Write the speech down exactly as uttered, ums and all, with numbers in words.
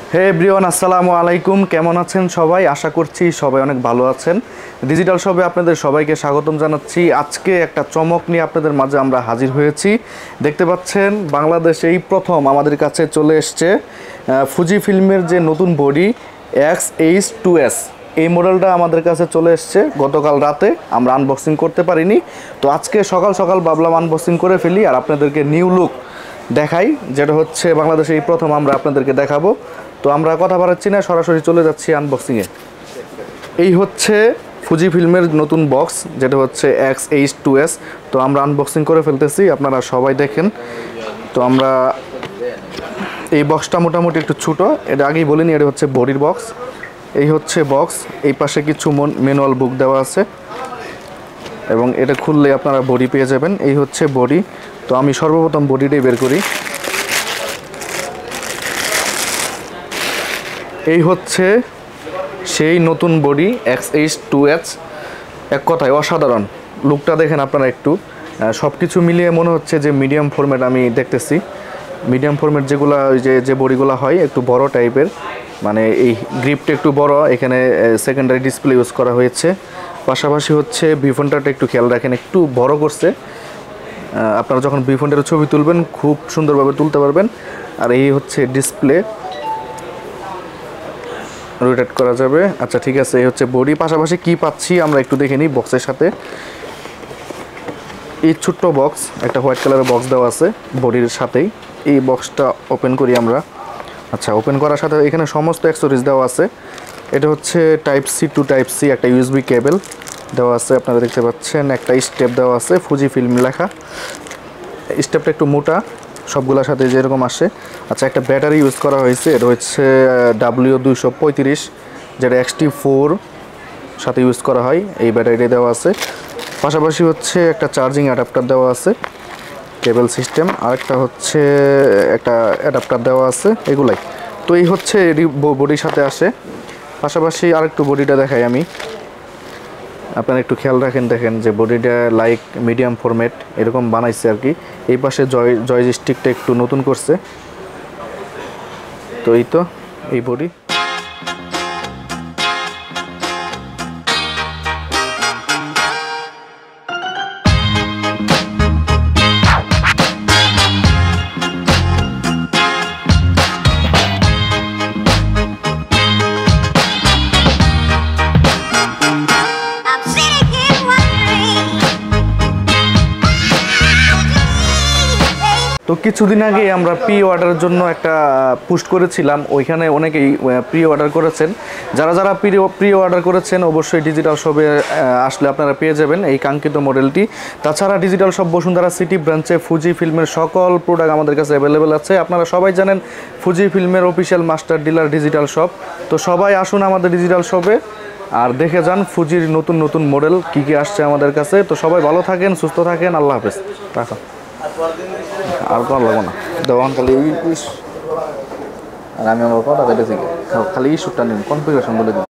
হে everyone, আসসালামু আলাইকুম। কেমন আছেন সবাই? আশা করছি সবাই অনেক ভালো আছেন। ডিজিটাল শপে আপনাদের সবাইকে স্বাগতম জানাচ্ছি। আজকে একটা চমক নিয়ে আপনাদের মাঝে আমরা হাজির হয়েছি। দেখতে পাচ্ছেন বাংলাদেশে এই প্রথম আমাদের কাছে চলে এসছে ফুজি ফিল্মের যে নতুন body X H two S. এই মডেলটা আমাদের কাছে চলে এসছে গতকাল রাতে, আমরা আনবক্সিং করতে পারিনি। তো আজকে সকাল সকাল ভাবলাম আনবক্সিং করে ফেলি আর আপনাদেরকে নিউ লুক দেখাই, যেটা হচ্ছে বাংলাদেশে এই প্রথম আমরা আপনাদেরকে দেখাবো। তো আমরা কথা বাড়াচ্ছি না, সরাসরি চলে যাচ্ছি আনবক্সিংয়ে। এই হচ্ছে ফুজি ফিল্মের নতুন বক্স, যেটা হচ্ছে এক্স এইচ টু এস। তো আমরা আনবক্সিং করে ফেলতেছি, আপনারা সবাই দেখেন। তো আমরা এই বক্সটা মোটামুটি একটু ছোটো, এটা আগেই বলিনি, এটা হচ্ছে বডির বক্স। এই হচ্ছে বক্স, এই পাশে কিছু ম্যানুয়াল বুক দেওয়া আছে এবং এটা খুললে আপনারা বডি পেয়ে যাবেন। এই হচ্ছে বডি। তো আমি সর্বপ্রথম বডিটাই বের করি। এই হচ্ছে সেই নতুন body X H two S. এক কথায় অসাধারণ। লুকটা দেখেন আপনারা একটু, সব কিছু মিলিয়ে মনে হচ্ছে যে মিডিয়াম ফরম্যাট আমি দেখতেছি। মিডিয়াম ফরম্যাট যেগুলো ওই যে যে বডিগুলো হয় একটু বড় টাইপের, মানে এই গ্রিপটা একটু বড়। এখানে সেকেন্ডারি ডিসপ্লে ইউজ করা হয়েছে। পাশাপাশি হচ্ছে ভিফোনটাটা একটু খেয়াল রাখেন, একটু বড় করছে। আপনারা যখন ভিফোনটার ছবি তুলবেন খুব সুন্দরভাবে তুলতে পারবেন। আর এই হচ্ছে ডিসপ্লে, রোটেট করা যাবে। আচ্ছা ঠিক আছে, এই হচ্ছে বডি। পাশাপাশি কি পাচ্ছি আমরা একটু দেখে নিই বক্সের সাথে। এই ছোট্ট বক্স, একটা হোয়াইট কালারের বক্স দেওয়া আছে বডির সাথেই। এই বক্সটা ওপেন করি আমরা। আচ্ছা, ওপেন করার সাথে এখানে সমস্ত অ্যাক্সেসরিজ দেওয়া আছে। এটা হচ্ছে type C to type C, একটা ইউএসবি কেবল দেওয়া আছে, আপনারা দেখতে পাচ্ছেন। একটা স্টেপ দেওয়া আছে, ফুজি ফিল্ম লেখা। স্টেপটা একটু মোটা, সবগুলোর সাথে যেরকম আসে। আচ্ছা, একটা ব্যাটারি ইউজ করা হয়েছে, এটা হচ্ছে ডাব্লিউ দুইশো পঁয়ত্রিশ, যেটা এক্স টি ফোর সাথে ইউজ করা হয়। এই ব্যাটারিটা দেওয়া আছে। পাশাপাশি হচ্ছে একটা চার্জিং অ্যাডাপ্টার দেওয়া আছে, কেবল সিস্টেম। আরেকটা হচ্ছে একটা অ্যাডাপ্টার দেওয়া আছে, এগুলাই। তো এই হচ্ছে বডির সাথে আসে। পাশাপাশি আরেকটু বডিটা দেখাই আমি, আপনারা একটু খেয়াল রাখেন। দেখেন যে বডিটা লাইক মিডিয়াম ফরম্যাট এরকম বানাইছে আর কি। এই পাশে জয় জয় স্টিকটা একটু নতুন করছে। তো এই তো এই বডি। তো কিছুদিন আগে আমরা প্রি অর্ডারের জন্য একটা পোস্ট করেছিলাম, ওইখানে অনেকেই প্রি অর্ডার করেছেন। যারা যারা প্রি প্রি অর্ডার করেছেন অবশ্যই ডিজিটাল শপে আসলে আপনারা পেয়ে যাবেন এই কাঙ্ক্ষিত মডেলটি। তাছাড়া ডিজিটাল শপ বসুন্ধরা সিটি ব্রাঞ্চে ফুজি ফিল্মের সকল প্রোডাক্ট আমাদের কাছে অ্যাভেলেবেল আছে। আপনারা সবাই জানেন ফুজি ফিল্মের official master dealer digital shop. তো সবাই আসুন আমাদের ডিজিটাল শপে আর দেখে যান ফুজির নতুন নতুন মডেল কী কী আসছে আমাদের কাছে। তো সবাই ভালো থাকেন, সুস্থ থাকেন, আল্লাহ হাফেজ। টাকা আর কর লাগবো না, দেওয়ান খালি আর আমি আমার কথা বেড়েছি খালি ইস্যুটা নিন, কনফিগারেশন বলে দিন।